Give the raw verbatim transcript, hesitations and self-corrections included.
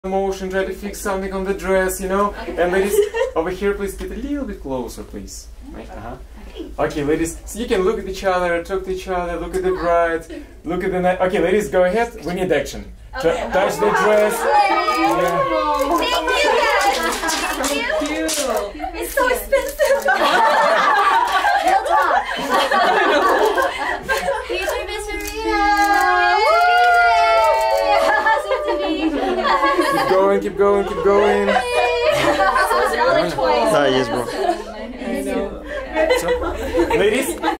motion, try to fix something on the dress, you know. And ladies, over here, please get a little bit closer, please. Right? Uh-huh. Okay, ladies, so you can look at each other, talk to each other, look at the bride, look at the night. Okay, ladies, go ahead. We need action. Okay. Touch the dress. Yeah. Thank you, guys. Thank you. It's so expensive. Real talk. Future Miss Keep going, keep going, keep going. Marina. Да, есть, бро. So, ladies.